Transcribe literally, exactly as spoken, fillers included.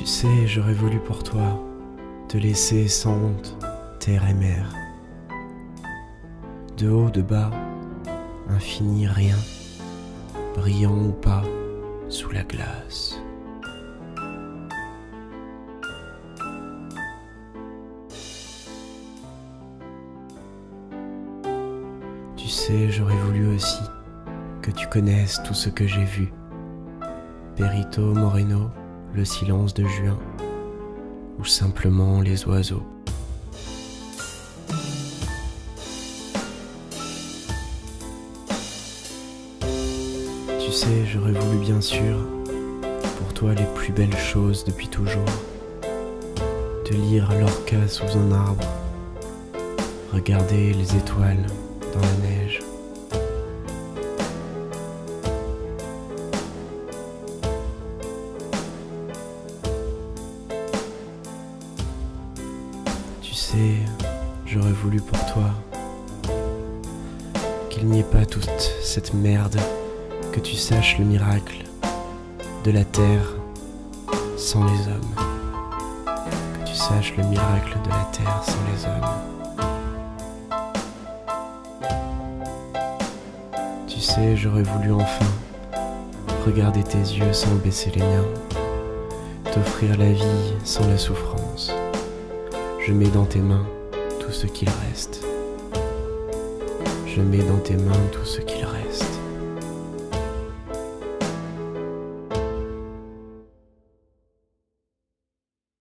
Tu sais, j'aurais voulu pour toi te laisser sans honte, terre et mer. De haut, de bas, infini rien, brillant ou pas, sous la glace. Tu sais, j'aurais voulu aussi que tu connaisses tout ce que j'ai vu. Perito Moreno, le silence de juin, ou simplement les oiseaux. Tu sais, j'aurais voulu bien sûr, pour toi les plus belles choses depuis toujours, te lire Lorca sous un arbre, regarder les étoiles dans la neige. Tu sais, j'aurais voulu pour toi qu'il n'y ait pas toute cette merde, que tu saches le miracle de la terre sans les hommes, que tu saches le miracle de la terre sans les hommes. Tu sais, j'aurais voulu enfin regarder tes yeux sans baisser les miens, t'offrir la vie sans la souffrance. Je mets dans tes mains tout ce qu'il reste. Je mets dans tes mains tout ce qu'il reste.